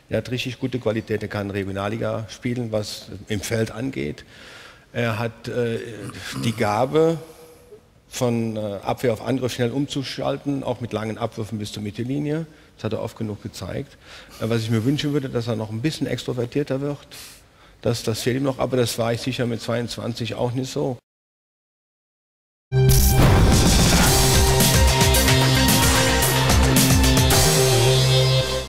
Er hat richtig gute Qualität, er kann Regionalliga spielen, was im Feld angeht. Er hat die Gabe, von Abwehr auf Angriff schnell umzuschalten, auch mit langen Abwürfen bis zur Mittellinie. Das hat er oft genug gezeigt. Was ich mir wünschen würde, dass er noch ein bisschen extrovertierter wird. Das fehlt ihm noch, aber das war ich sicher mit 22 auch nicht so.